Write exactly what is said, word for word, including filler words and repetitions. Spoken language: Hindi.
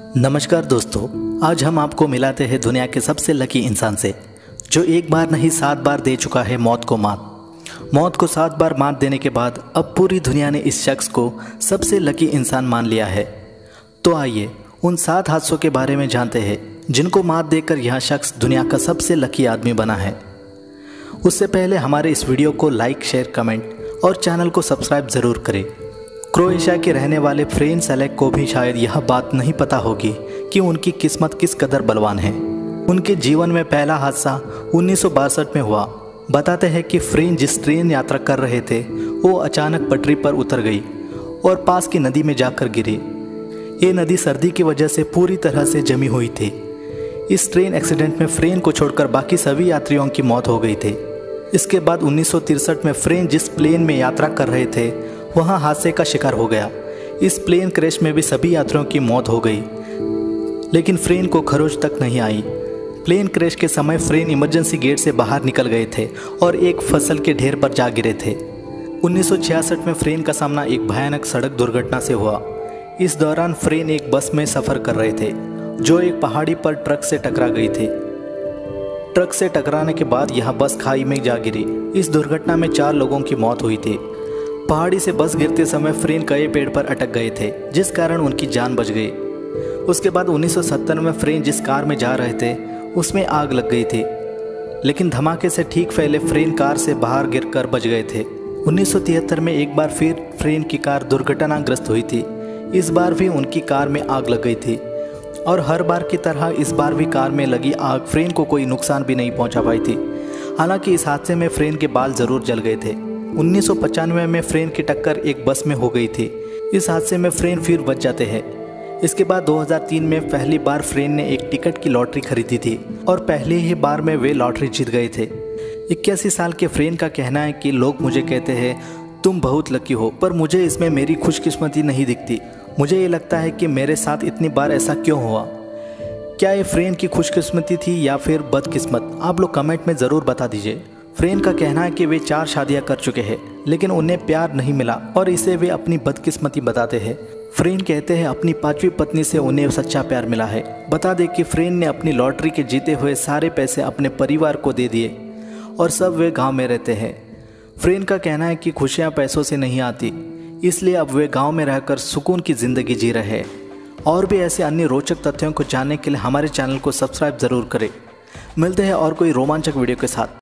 नमस्कार दोस्तों, आज हम आपको मिलाते हैं दुनिया के सबसे लकी इंसान से, जो एक बार नहीं सात बार दे चुका है मौत को मात। मौत को सात बार मात देने के बाद अब पूरी दुनिया ने इस शख्स को सबसे लकी इंसान मान लिया है। तो आइए उन सात हादसों के बारे में जानते हैं जिनको मात देकर यह शख्स दुनिया का सबसे लकी आदमी बना है। उससे पहले हमारे इस वीडियो को लाइक, शेयर, कमेंट और चैनल को सब्सक्राइब ज़रूर करें। क्रोएशिया के रहने वाले फ्रेन सेलेक को भी शायद यह बात नहीं पता होगी कि उनकी किस्मत किस कदर बलवान है। उनके जीवन में पहला हादसा उन्नीस सौ बासठ में हुआ। बताते हैं कि फ्रेन जिस ट्रेन यात्रा कर रहे थे वो अचानक पटरी पर उतर गई और पास की नदी में जाकर गिरी। ये नदी सर्दी की वजह से पूरी तरह से जमी हुई थी। इस ट्रेन एक्सीडेंट में फ्रेन को छोड़कर बाकी सभी यात्रियों की मौत हो गई थी। इसके बाद उन्नीस सौ तिरसठ में फ्रेन जिस प्लेन में यात्रा कर रहे थे वहाँ हादसे का शिकार हो गया। इस प्लेन क्रैश में भी सभी यात्रियों की मौत हो गई, लेकिन फ्रेन को खरोच तक नहीं आई। प्लेन क्रैश के समय फ्रेन इमरजेंसी गेट से बाहर निकल गए थे और एक फसल के ढेर पर जा गिरे थे। उन्नीस सौ छियासठ में फ्रेन का सामना एक भयानक सड़क दुर्घटना से हुआ। इस दौरान फ्रेन एक बस में सफ़र कर रहे थे जो एक पहाड़ी पर ट्रक से टकरा गई थी। ट्रक से टकराने के बाद यह बस खाई में जा गिरी। इस दुर्घटना में चार लोगों की मौत हुई थी। पहाड़ी से बस गिरते समय फ्रेन कई पेड़ पर अटक गए थे, जिस कारण उनकी जान बच गई। उसके बाद उन्नीस सौ सत्तर में फ्रेन जिस कार में जा रहे थे उसमें आग लग गई थी, लेकिन धमाके से ठीक पहले फ्रेन कार से बाहर गिरकर बच गए थे। उन्नीस सौ तिहत्तर में एक बार फिर फ्रेन की कार दुर्घटनाग्रस्त हुई थी। इस बार भी उनकी कार में आग लग गई थी और हर बार की तरह इस बार भी कार में लगी आग फ्रेन को कोई नुकसान भी नहीं पहुंचा पाई थी। हालांकि इस हादसे में फ्रेन के बाल जरूर जल गए थे। उन्नीस सौ पचानवे में फ्रेन की टक्कर एक बस में हो गई थी। इस हादसे में फ्रेन फिर बच जाते हैं। इसके बाद दो हज़ार तीन में पहली बार फ्रेन ने एक टिकट की लॉटरी खरीदी थी और पहले ही बार में वे लॉटरी जीत गए थे। इक्यासी साल के फ्रेन का कहना है कि लोग मुझे कहते हैं तुम बहुत लकी हो, पर मुझे इसमें मेरी खुशकिस्मती नहीं दिखती। मुझे ये लगता है कि मेरे साथ इतनी बार ऐसा क्यों हुआ। क्या ये फ्रेन की खुशकिस्मती थी या फिर बदकिस्मत? आप लोग कमेंट में ज़रूर बता दीजिए। फ्रेन का कहना है कि वे चार शादियां कर चुके हैं, लेकिन उन्हें प्यार नहीं मिला और इसे वे अपनी बदकिस्मती बताते हैं। फ्रेन कहते हैं अपनी पांचवी पत्नी से उन्हें सच्चा प्यार मिला है। बता दें कि फ्रेन ने अपनी लॉटरी के जीते हुए सारे पैसे अपने परिवार को दे दिए और सब वे गांव में रहते हैं। फ्रेन का कहना है कि खुशियां पैसों से नहीं आती, इसलिए अब वे गाँव में रहकर सुकून की ज़िंदगी जी रहे हैं। और भी ऐसे अन्य रोचक तथ्यों को जानने के लिए हमारे चैनल को सब्सक्राइब ज़रूर करें। मिलते हैं और कोई रोमांचक वीडियो के साथ।